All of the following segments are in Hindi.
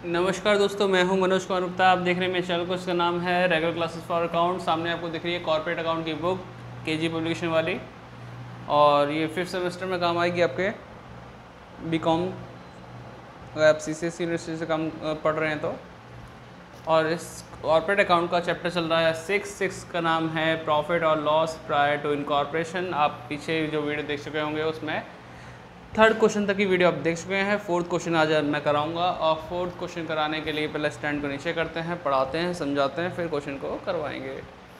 नमस्कार दोस्तों, मैं हूं मनोज कुमार गुप्ता। आप देख रहे हैं मेरे चैनल को। इसका नाम है रेगुलर क्लासेस फॉर अकाउंट। सामने आपको दिख रही है कॉर्पोरेट अकाउंट की बुक, केजी पब्लिकेशन वाली, और ये 5th सेमेस्टर में काम आएगी आपके बीकॉम, अगर आप सीसीएस यूनिवर्सिटी से काम पढ़ रहे हैं तो। और इस कॉर्पोरेट अकाउंट का चैप्टर चल रहा है 6 का नाम है प्रॉफिट और लॉस प्रायर टू इनकॉर्पोरेशन। आप पीछे जो वीडियो देख चुके होंगे उसमें 3rd क्वेश्चन तक की वीडियो आप देख चुके हैं। 4th क्वेश्चन आज मैं कराऊंगा, और 4th क्वेश्चन कराने के लिए पहले स्टैंड को नीचे करते हैं, पढ़ाते हैं, समझाते हैं, फिर क्वेश्चन को करवाएंगे।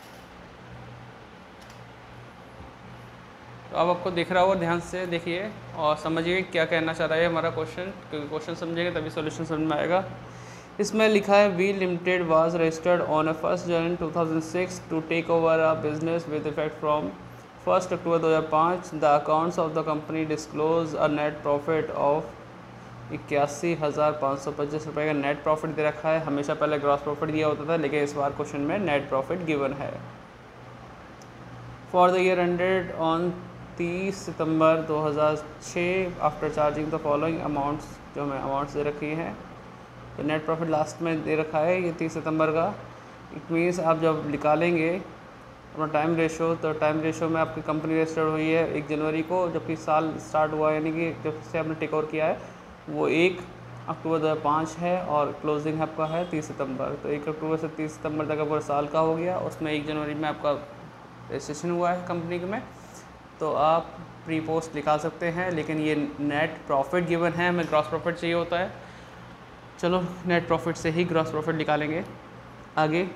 तो अब आपको दिख रहा होगा, ध्यान से देखिए और समझिए क्या कहना चाह रहा है हमारा क्वेश्चन, क्योंकि क्वेश्चन समझेंगे तभी सॉल्यूशन समझ में आएगा। इसमें लिखा है V limited was registered on 1 January 2006 to take over a business with effect from 1 October 2005। The accounts of the company disclose a net profit of 81,525 रुपये का नेट प्रॉफिट दे रखा है। हमेशा पहले ग्रॉस प्रॉफिट दिया होता था, लेकिन इस बार क्वेश्चन में नेट प्रॉफिट गिवन है। For the year ended on 30 September 2006 after charging the following amounts, जो हमें अमाउंट्स दे रखी हैं। तो नेट प्रॉफिट लास्ट में दे रखा है ये 30 सितंबर का। इट मीन्स आप जब निकालेंगे अपना टाइम रेशो, तो टाइम रेशो में आपकी कंपनी रजिस्टर्ड हुई है 1 जनवरी को, जबकि साल स्टार्ट हुआ यानी कि जब से आपने टेक ओवर किया है वो 1 अक्टूबर 2005 है, और क्लोजिंग आपका है 30 सितंबर। तो 1 अक्टूबर से 30 सितंबर तक पूरा साल का हो गया। उसमें 1 जनवरी में आपका रजिस्ट्रेशन हुआ है कंपनी में, तो आप प्री पोस्ट निकाल सकते हैं। लेकिन ये नेट प्रॉफिट गिवन है, हमें ग्रॉस प्रॉफिट चाहिए होता है। चलो नेट प्रॉफिट से ही ग्रॉस प्रॉफिट निकालेंगे। आगे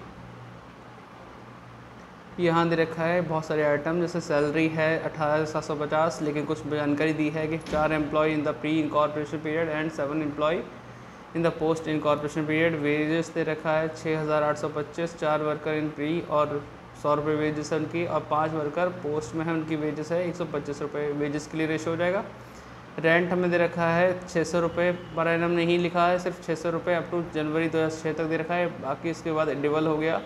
यहाँ दे रखा है बहुत सारे आइटम, जैसे सैलरी है 18,750, लेकिन कुछ जानकारी दी है कि 4 employ in the pre incorporation period and 7 employ in the post incorporation period. Wages दे रखा है 6,825, 4 वर्कर इन प्री और 100 रुपये वेजेस है उनकी, और 5 वर्कर पोस्ट में है, उनकी वेजेस है 125 रुपये। वेजेस के लिए रेशो हो जाएगा। रेंट हमें दे रखा है 600 रुपये पर एनम, नहीं लिखा है, सिर्फ 600 रुपये अप टू जनवरी 2006 तक दे रखा है। बाकी इसके बाद डबल हो गया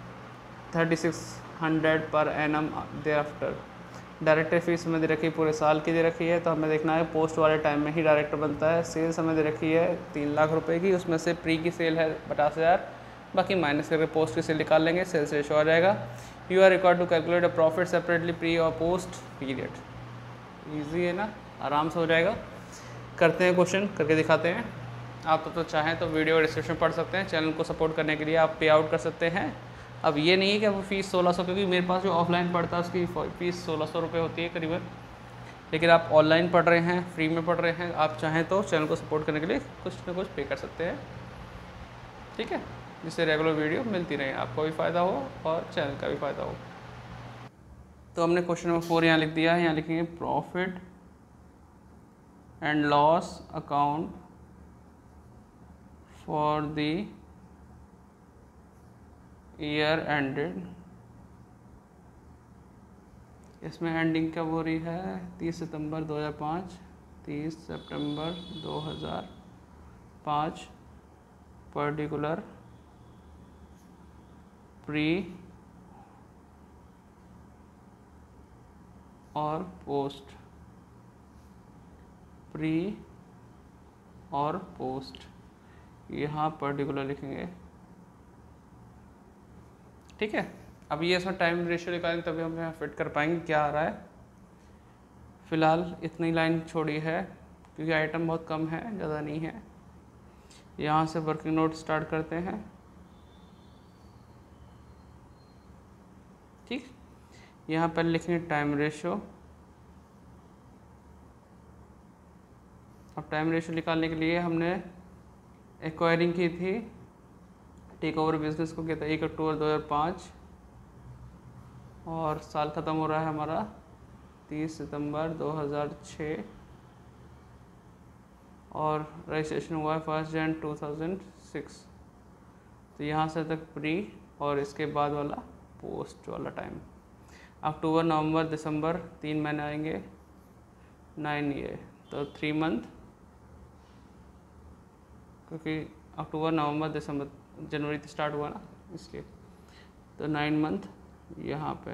3600 per annum thereafter. Director fees हमें दे रखी पूरे साल की दे रखी है, तो हमें देखना है पोस्ट वाले टाइम में ही डायरेक्टर बनता है। सेल्स हमें दे रखी है 3 लाख रुपए की, उसमें से प्री की सेल है 50,000, बाकी माइनस करके पोस्ट की सेल निकाल लेंगे, सेल्स रेशो आ जाएगा। You are required to calculate a profit separately pre और पोस्ट पीरियड। ईजी है ना, आराम से हो जाएगा। करते हैं क्वेश्चन, करके दिखाते हैं। आप तो चाहें तो वीडियो डिस्क्रिप्शन पढ़ सकते हैं। चैनल को सपोर्ट करने के लिए आप पे आउट कर सकते हैं। अब ये नहीं है कि वो फ़ीस 1600, क्योंकि मेरे पास जो ऑफलाइन पढ़ता है उसकी फ़ीस 1600 रुपये होती है करीबन, लेकिन आप ऑनलाइन पढ़ रहे हैं, फ्री में पढ़ रहे हैं, आप चाहें तो चैनल को सपोर्ट करने के लिए कुछ ना कुछ पे कर सकते हैं, ठीक है, जिससे रेगुलर वीडियो मिलती रहे, आपको भी फ़ायदा हो और चैनल का भी फ़ायदा हो। तो हमने क्वेश्चन नंबर 4 यहाँ लिख दिया है। यहाँ लिखेंगे profit and loss account for the year ended. इसमें एंडिंग कब हो रही है? 30 सितंबर 2005, 30 सितंबर 2005। पर्टिकुलर प्री और पोस्ट, प्री और पोस्ट, यहाँ पर्टिकुलर लिखेंगे, ठीक है। अब ये इसमें टाइम रेशियो निकालेंगे तभी हम यहाँ फिट कर पाएंगे क्या आ रहा है। फ़िलहाल इतनी लाइन छोड़ी है क्योंकि आइटम बहुत कम है, ज़्यादा नहीं है। यहाँ से वर्किंग नोट स्टार्ट करते हैं, ठीक। यहाँ पर लिखेंगे टाइम रेशियो। अब टाइम रेशियो निकालने के लिए हमने एक्वायरिंग की थी, टेक ओवर बिजनेस को किया था 1 अक्टूबर 2005, और साल ख़त्म हो रहा है हमारा 30 सितंबर 2006, और रजिस्ट्रेशन हुआ है 1 जनवरी 2006। तो यहाँ से तक प्री और इसके बाद वाला पोस्ट वाला टाइम। अक्टूबर नवंबर दिसंबर 3 महीने आएंगे, 9 ये, तो 3 मंथ, क्योंकि अक्टूबर नवंबर दिसंबर जनवरी से स्टार्ट हुआ ना, इसलिए। तो 9 मंथ यहाँ पे,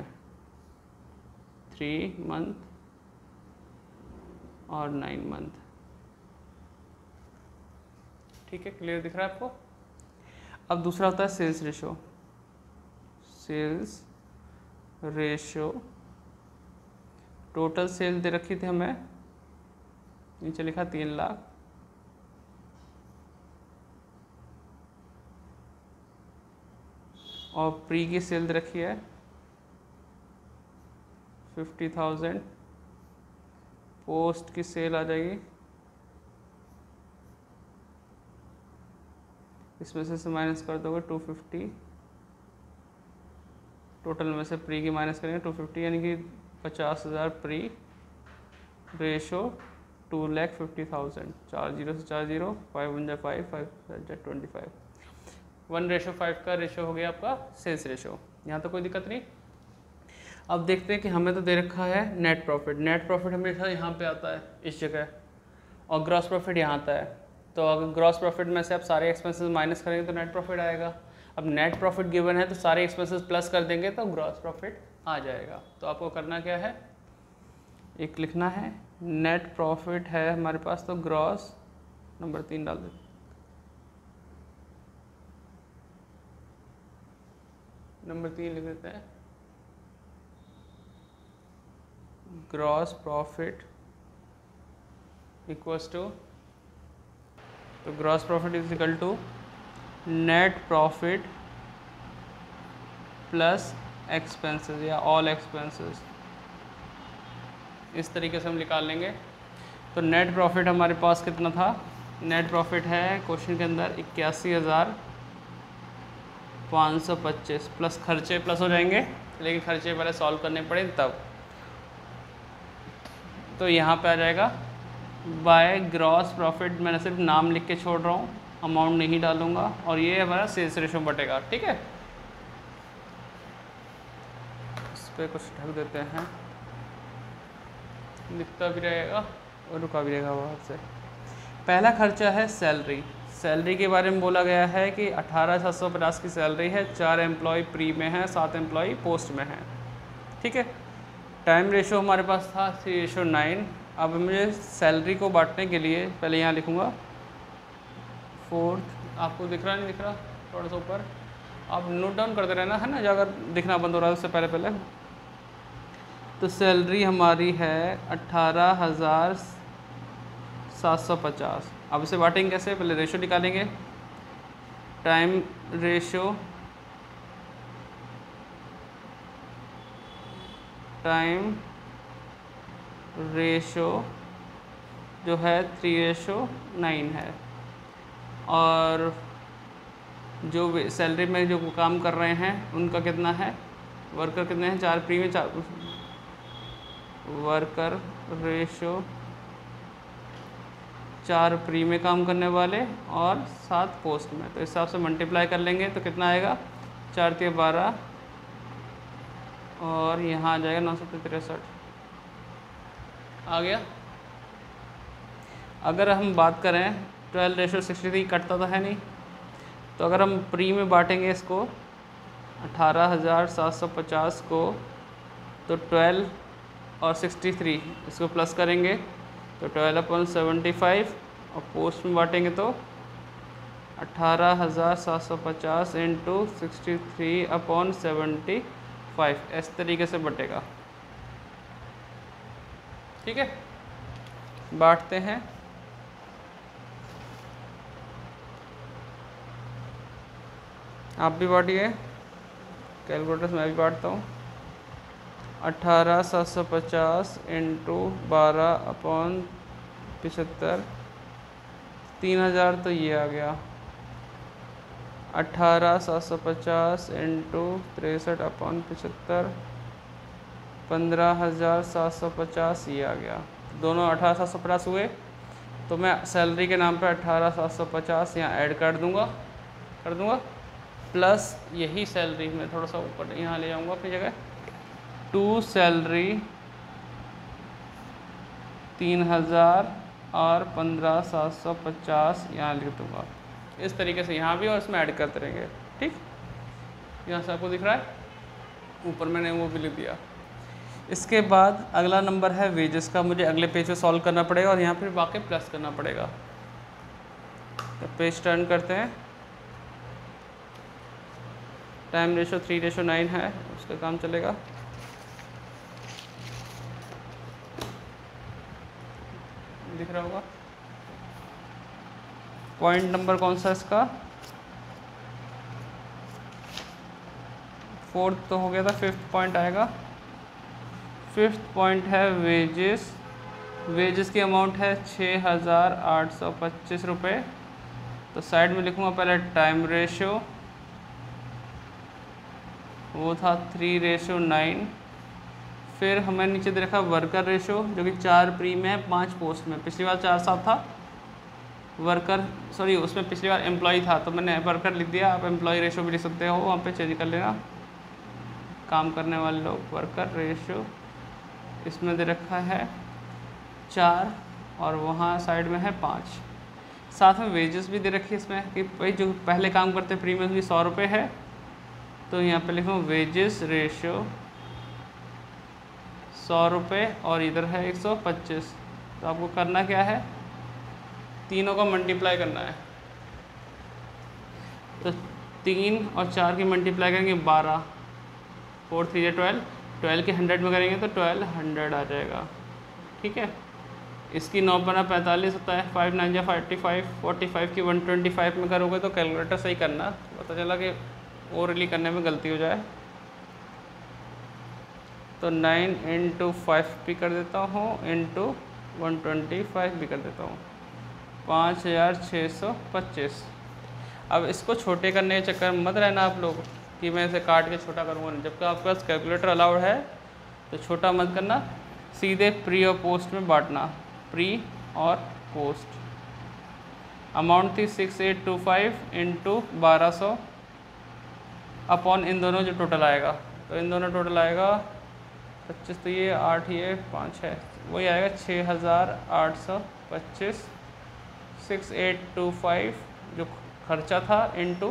3 मंथ और 9 मंथ, ठीक है, क्लियर दिख रहा है आपको। अब दूसरा होता है sales ratio. Sales ratio, total sale दे रखी थी हमें, नीचे लिखा 3 लाख, और प्री की सेल दे रखी है 50,000, पोस्ट की सेल आ जाएगी, इसमें से माइनस कर दोगे 250, टोटल में से प्री की माइनस करेंगे 250, यानी कि 50,000 प्री, रेशो 2,50,000, 4 0 से 4 0, 5 1 जा 5, 5 जा 25, 1:5 का रेशो हो गया आपका सेल्स रेशो। यहाँ तो कोई दिक्कत नहीं। अब देखते हैं कि हमें तो दे रखा है नेट प्रॉफिट। नेट प्रॉफिट हमेशा यहाँ पे आता है इस जगह, और ग्रॉस प्रॉफिट यहाँ आता है। तो अगर ग्रॉस प्रॉफिट में से आप सारे एक्सपेंसेस माइनस करेंगे तो नेट प्रॉफिट आएगा। अब नेट प्रॉफिट गिवन है तो सारे एक्सपेंसेस प्लस कर देंगे तो ग्रॉस प्रॉफिट आ जाएगा। तो आपको करना क्या है, एक लिखना है नेट प्रॉफिट है हमारे पास, तो ग्रॉस नंबर 3 डाल देते, नंबर 3 लिख देते हैं, ग्रॉस प्रॉफिट इक्वल्स टू, तो gross profit is equal to net profit plus expenses या ऑल एक्सपेंसेस, इस तरीके से हम निकाल लेंगे। तो नेट प्रॉफिट हमारे पास कितना था, नेट प्रॉफिट है क्वेश्चन के अंदर 81,525 प्लस खर्चे प्लस हो जाएंगे, लेकिन खर्चे पहले सॉल्व करने पड़े तब। तो यहाँ पे आ जाएगा बाय ग्रॉस प्रॉफिट, मैंने सिर्फ नाम लिख के छोड़ रहा हूँ, अमाउंट नहीं डालूंगा, और ये हमारा सेल्स रेशो बटेगा। ठीक है, इस पर कुछ ढक देते हैं, दिखता भी रहेगा और रुका भी रहेगा वहाँ से। पहला खर्चा है सैलरी। सैलरी के बारे में बोला गया है कि 18,750 की सैलरी है, 4 एम्प्लॉय प्री में है, 7 एम्प्लॉय पोस्ट में है। ठीक है, टाइम रेशो हमारे पास था 3:9। अब मुझे सैलरी को बांटने के लिए पहले यहाँ लिखूँगा 4th, आपको दिख रहा नहीं दिख रहा, थोड़ा सा ऊपर आप नोट डाउन करते रहना है ना, अगर दिखना बंद हो रहा है उससे पहले। तो सैलरी हमारी है 18,750। अब इसे बांटेंगे कैसे, पहले रेशो निकालेंगे, टाइम रेशो, टाइम रेशो जो है 3:9 है, और जो सैलरी में जो काम कर रहे हैं उनका कितना है, वर्कर कितने हैं, 4 प्री में, 4 वर्कर रेशो, 4 प्री में काम करने वाले और 7 पोस्ट में। तो इस हिसाब से मल्टीप्लाई कर लेंगे तो कितना आएगा, 4 × 12 और यहाँ आ जाएगा 963 आ गया। अगर हम बात करें 12:63 कटता तो है नहीं, तो अगर हम प्री में बांटेंगे इसको 18,750 को, तो 12 और 63 इसको प्लस करेंगे तो 12/75, और पोस्ट में बांटेंगे तो 18,750 इंटू 63/75, इस तरीके से बटेगा। ठीक है, बांटते हैं, आप भी बांटिए, कैलकुलेटर से मैं भी बांटता हूँ। 18,750 इंटू 12/75, 3,000 तो ये आ गया। 18,750 इंटू 63/75, 15,750 ये आ गया। दोनों 18,750 हुए, तो मैं सैलरी के नाम पे 18,750 यहाँ ऐड कर दूँगा, प्लस यही सैलरी में थोड़ा सा ऊपर यहाँ ले जाऊँगा अपनी जगह, टू सैलरी 3,000 और 15,750 यहाँ लिख दूँगा। इस तरीके से यहाँ भी और इसमें ऐड करते रहेंगे। ठीक, यहाँ से आपको दिख रहा है, ऊपर मैंने वो भी लिख दिया। इसके बाद अगला नंबर है वेजेस का, मुझे अगले पेज पे सॉल्व करना पड़ेगा और यहाँ पर वाकई प्लस करना पड़ेगा। पेज टर्न करते हैं, टाइम रेशो 3:9 है, उसका काम चलेगा। दिख रहा होगा। पॉइंट नंबर कौन सा इसका, 4th तो हो गया था, 5th पॉइंट आएगा। 5th पॉइंट है वेजेस। वेजेस की अमाउंट है 6,825 रुपये। तो साइड में लिखूँगा पहले टाइम रेशो, वो था 3:9। फिर हमें नीचे दे रखा वर्कर रेशो, जो कि 4 प्री में है 5 पोस्ट में। पिछली बार 4 साल था वर्कर, सॉरी उसमें पिछली बार एम्प्लॉय था तो मैंने वर्कर लिख दिया। आप एम्प्लॉय रेशो भी लिख सकते हो, वहाँ पे चेंज कर लेना, काम करने वाले लोग। वर्कर रेशो इसमें दे रखा है 4 और वहाँ साइड में है 5। साथ में वेजेस भी दे रखी है इसमें कि भाई जो पहले काम करते प्री में भी 100 रुपये है, तो यहाँ पे लिखूँ वेजेस रेशो 100 रुपये और इधर है 125। तो आपको करना क्या है, तीनों का मल्टीप्लाई करना है। तो 3 और 4 की मल्टीप्लाई करेंगे 12, 4 3 12, 12 के 100 में करेंगे तो 1200 आ जाएगा। ठीक है, इसकी 9 बना 45 होता है, 5 9 जा 45, 45 की 125 में करोगे तो कैलकुलेटर सही करना, पता चला कि ओरली करने में गलती हो जाए। तो 9 × 5 भी कर देता हूँ, इंटू 125 भी कर देता हूँ, 5,625। अब इसको छोटे करने के चक्कर में मत रहना आप लोग कि मैं इसे काट के छोटा करूँगा, जबकि आपके पास कैलकुलेटर अलाउड है तो छोटा मत करना, सीधे प्री और पोस्ट में बांटना, प्री और पोस्ट। अमाउंट थी 6,825 इंटू 1200 अपॉन इन दोनों जो टोटल आएगा, तो इन दोनों टोटल आएगा 25, तो ये 8 ये 5 है, वही आएगा 6,825। 6,825 जो खर्चा था इंटू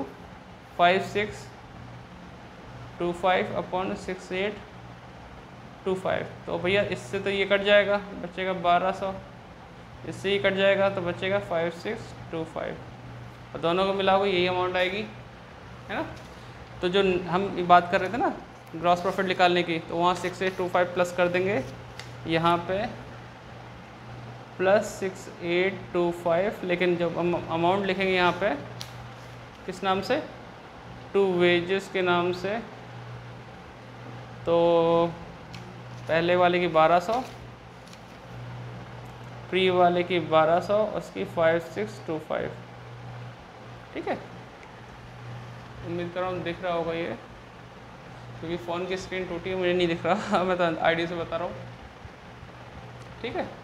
5,625 अपॉन 6,825। तो भैया इससे तो ये कट जाएगा, बचेगा 1200, इससे ही कट जाएगा तो बचेगा 5,625, और दोनों को मिलाओगे यही अमाउंट आएगी, है ना। तो जो हम बात कर रहे थे ना ग्रॉस प्रॉफिट निकालने की, तो वहाँ 6,825 प्लस कर देंगे, यहाँ पे प्लस 6,825, लेकिन जब हम अमाउंट लिखेंगे यहाँ पे किस नाम से, टू वेजेस के नाम से, तो पहले वाले की 1200, प्री वाले की 1200, उसकी 5,625। ठीक है, उम्मीद कर रहा हूँ दिख रहा होगा ये, क्योंकि फ़ोन की स्क्रीन टूटी है, मुझे नहीं दिख रहा मैं तो आईडी से बता रहा हूँ। ठीक है,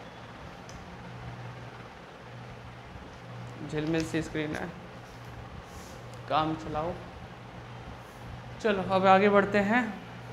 झिलमिल सी स्क्रीन है, काम चलाओ। चलो अब आगे बढ़ते हैं।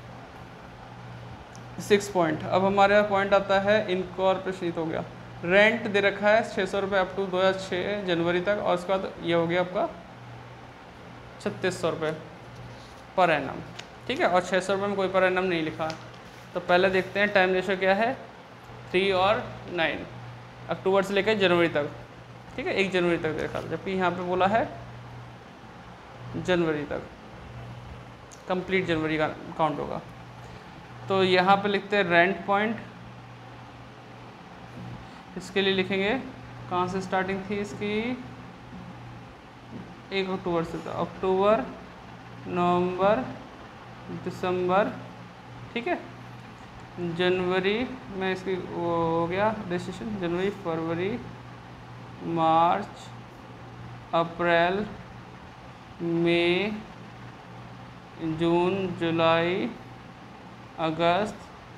6 पॉइंट, अब हमारे पॉइंट आता है इनकॉर्पोरेशन हो गया। रेंट दे रखा है 600 रुपये अप टू 2006 जनवरी तक, और उसके बाद ये हो गया आपका 3,600 रुपये पर एनम। ठीक है, और 600 रुपये में कोई पर एनम नहीं लिखा। तो पहले देखते हैं टाइम रेशो क्या है, 3 और 9, अक्टूबर से लेकर जनवरी तक। ठीक है, 1 जनवरी तक देखा, जबकि यहाँ पे बोला है जनवरी तक, कंप्लीट जनवरी का काउंट होगा। तो यहाँ पे लिखते हैं रेंट पॉइंट, इसके लिए लिखेंगे कहाँ से स्टार्टिंग थी इसकी, 1 अक्टूबर से, तो अक्टूबर नवंबर दिसंबर। ठीक है, जनवरी में इसकी वो हो गया रजिस्ट्रेशन, जनवरी फरवरी मार्च अप्रैल मई जून जुलाई अगस्त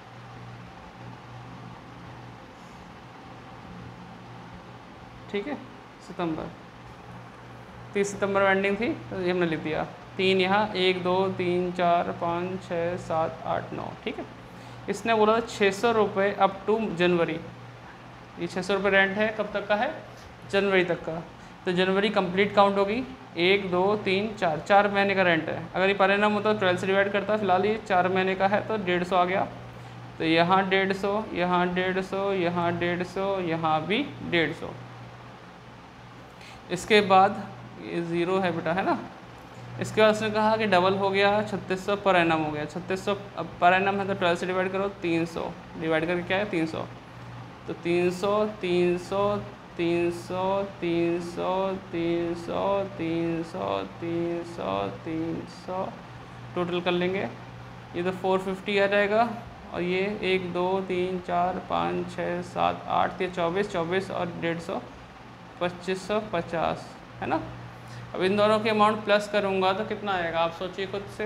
ठीक है सितंबर। 30 सितंबर में एंडिंग थी तो ये हमने लिख दिया, 3 यहाँ, 1 2 3 4 5 6 7 8 9। ठीक है, इसने बोला था 600 रुपये अप टू जनवरी, ये 600 रुपये रेंट है, कब तक का है, जनवरी तक का। तो जनवरी कंप्लीट काउंट होगी, 1 2 3 4, 4 महीने का रेंट है। अगर ये पर एनम होता तो 12 से डिवाइड करता, फिलहाल ये 4 महीने का है तो 150 आ गया। तो यहाँ 150, यहाँ 150, यहाँ 150, यहाँ भी 150। इसके बाद ये 0 है बेटा, है ना। इसके बाद उसने कहा कि डबल हो गया 3600 पर एनम हो गया। 3600 अब पर एनम है तो 12 से डिवाइड करो, 300 डिवाइड करके क्या है 300, तो 300 300 300 300 300 300 300 300 टोटल कर लेंगे, ये तो 450 आ जाएगा। और ये 1 2 3 4 5 6 7 8 ये 24 24 और 150 2550 है ना। अब इन दोनों के अमाउंट प्लस करूँगा तो कितना आएगा आप सोचिए खुद से।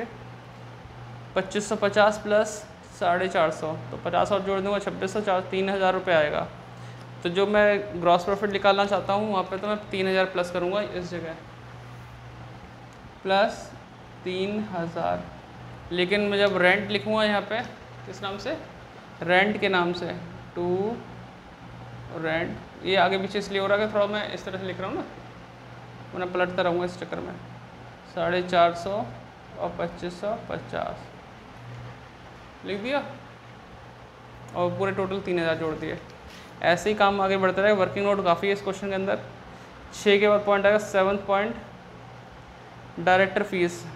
2550 प्लस 450, तो 50 और जोड़ दूँगा 2600, 3000 रुपये आएगा। तो जो मैं ग्रॉस प्रॉफिट निकालना चाहता हूँ वहाँ पे तो मैं 3000 प्लस करूँगा इस जगह, प्लस 3000। लेकिन मैं जब रेंट लिखूँगा यहाँ पे किस नाम से, रेंट के नाम से, टू रेंट, ये आगे पीछे इसलिए हो रहा है कि थोड़ा मैं इस तरह से लिख रहा हूँ ना, मैं पलटता रहूँगा इस चक्कर में। 450 और 2550 लिख दिया और पूरे टोटल 3000 जोड़ दिए। ऐसे ही काम आगे बढ़ता रहेगा। वर्किंग नोट काफ़ी है इस क्वेश्चन के अंदर। 6 के बाद पॉइंट आएगा 7th point, director fees.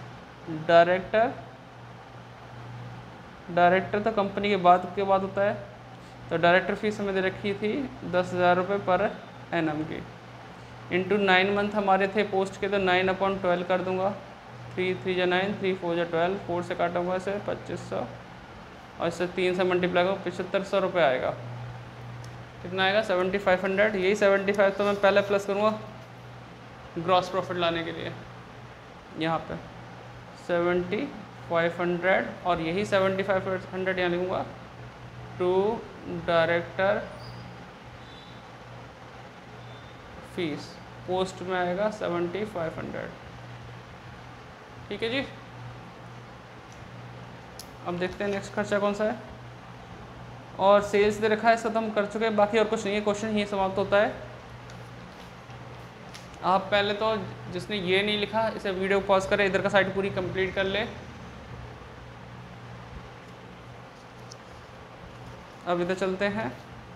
Director तो कंपनी के बाद होता है, तो डायरेक्टर फीस हमें दे रखी थी 10,000 रुपये पर एनम की, इंटू 9 मंथ हमारे थे पोस्ट के, तो 9/12 कर दूंगा। 3 3 या 9, 3 4 या 12, 4 से काटूंगा इसे 2500 और इससे 3 से मल्टीप्लाई करूँ 7500 रुपये आएगा। कितना आएगा 7500। यही 75 तो मैं पहले प्लस करूँगा ग्रॉस प्रॉफिट लाने के लिए, यहाँ पे 7500 और यही 7500 यहाँ लिखूँगा टू डायरेक्टर फीस, पोस्ट में आएगा 7500। ठीक है जी। अब देखते हैं नेक्स्ट खर्चा कौन सा है। और सेल्स दे रखा है, इसका तो हम कर चुके हैं, बाकी और कुछ नहीं है, क्वेश्चन ही समाप्त होता है। आप पहले तो जिसने ये नहीं लिखा इसे वीडियो पॉज करें, इधर का साइड पूरी कंप्लीट कर ले। अब इधर चलते हैं।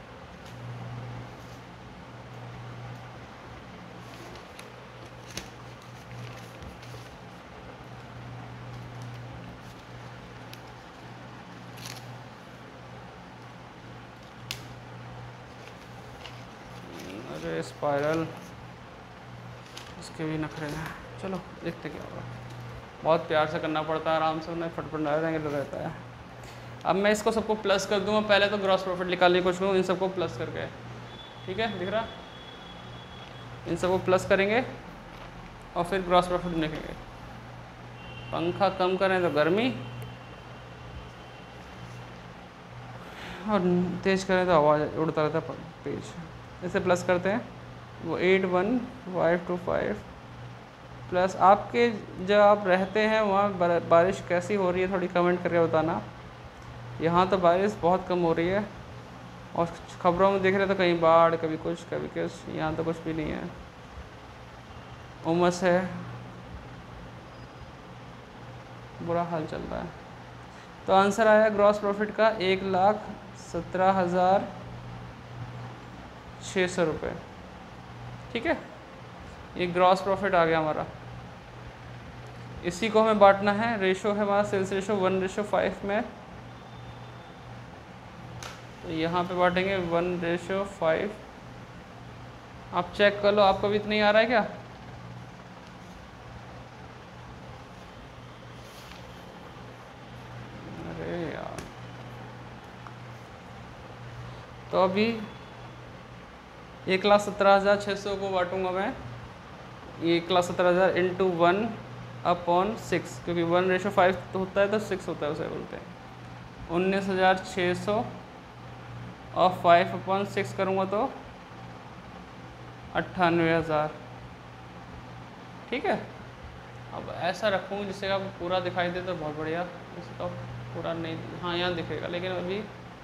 अरे स्पाइरल, इसके भी नखरे हैं। चलो देखते क्या होगा। बहुत प्यार से करना पड़ता है, आराम से उन्हें फटफट ना रहता है। अब मैं इसको सबको प्लस कर दूंगा। पहले तो ग्रॉस प्रॉफिट निकालने की कोशिश करूँ इन सबको प्लस करके। ठीक है, दिख रहा, इन सबको प्लस करेंगे और फिर ग्रॉस प्रॉफिट लिखेंगे। पंखा कम करें तो गर्मी और तेज़ करें तो आवाज़ उड़ता रहता है पेज। इसे प्लस करते हैं, वो 81525 प्लस आपके जब आप रहते हैं वहाँ बारिश कैसी हो रही है थोड़ी कमेंट करके बताना। यहाँ तो बारिश बहुत कम हो रही है और खबरों में देख रहे तो कहीं बाढ़, कभी कुछ कभी कुछ, यहाँ तो कुछ भी नहीं है, उमस है, बुरा हाल चल रहा है। तो आंसर आया ग्रॉस प्रॉफिट का 1,17,600 रुपये। ठीक है, ये ग्रॉस प्रॉफिट आ गया हमारा। इसी को हमें बांटना है, रेशो है हमारा सेल्स रेशो 1:5 में, तो यहाँ पे बांटेंगे 1:5। आप चेक कर लो, आपको भी इतना ही आ रहा है क्या? अरे यार, तो अभी 1,17,600 को बांटूंगा मैं। 1,17,000 इंटू 1/6, क्योंकि 1:5 तो होता है तो 6 होता है, उसे बोलते हैं 19,600 और 5/6 करूँगा तो 98,000। ठीक है, अब ऐसा रखूँ जिससे आपको पूरा दिखाई दे तो बहुत बढ़िया। इसे तो पूरा नहीं, हाँ यहाँ दिखेगा, लेकिन अभी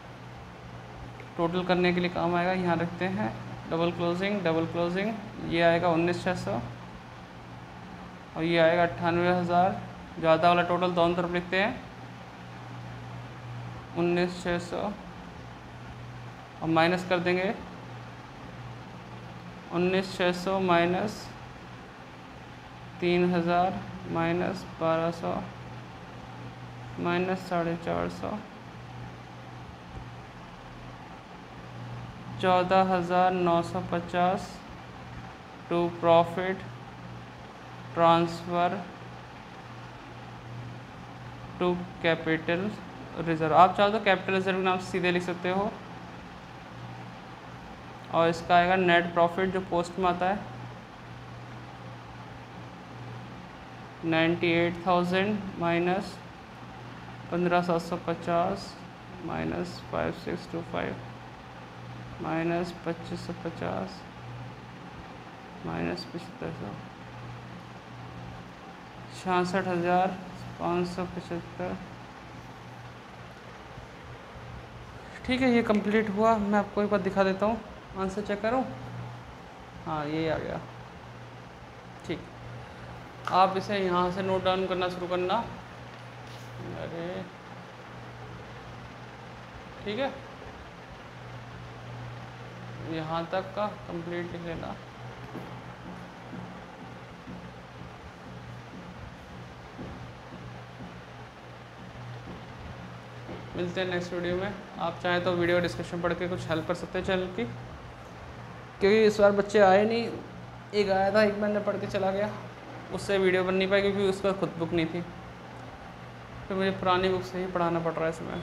टोटल करने के लिए काम आएगा। यहाँ रखते हैं डबल क्लोजिंग, ये आएगा 19,600 और ये आएगा 98,000। ज़्यादा वाला टोटल दोनों तरफ लिखते हैं 19,600 और माइनस कर देंगे 19,600 minus 3000 minus 1200 minus 450, 14,950 to profit transfer to capital reserve. आप चाहो तो कैपिटल रिज़र्व के नाम से सीधे लिख सकते हो। और इसका आएगा नेट प्रॉफिट जो पोस्ट में आता है 98,000 माइनस 15,750 माइनस 5625 माइनस 2550 माइनस 7500, 66,575। ठीक है, ये कंप्लीट हुआ। मैं आपको एक बार दिखा देता हूँ, आंसर चेक करो। हाँ, ये आ गया। ठीक, आप इसे यहाँ से नोट डाउन करना शुरू करना। अरे ठीक है, यहाँ तक का कंप्लीट लिख लेना। मिलते हैं नेक्स्ट वीडियो में। आप चाहें तो वीडियो डिस्क्रिप्शन पढ़ के कुछ हेल्प कर सकते हैं चैनल की, क्योंकि इस बार बच्चे आए नहीं। एक आया था, एक मैंने पढ़ के चला गया, उससे वीडियो बन नहीं पाई क्योंकि उसका खुद बुक नहीं थी। तो मुझे पुरानी बुक से ही पढ़ाना पड़ रहा है इसमें।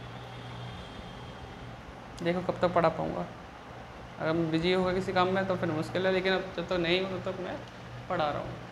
देखो कब तक पढ़ा पाऊँगा। अगर मैं बिजी होगा किसी काम में तो फिर मुश्किल है, लेकिन अब जब तक नहीं हो तब तक मैं पढ़ा रहा हूँ।